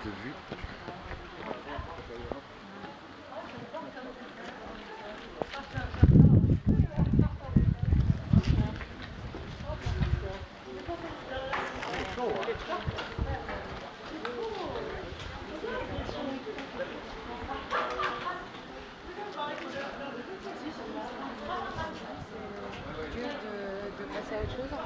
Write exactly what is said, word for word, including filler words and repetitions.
de vue. Dur de, de passer à autre chose.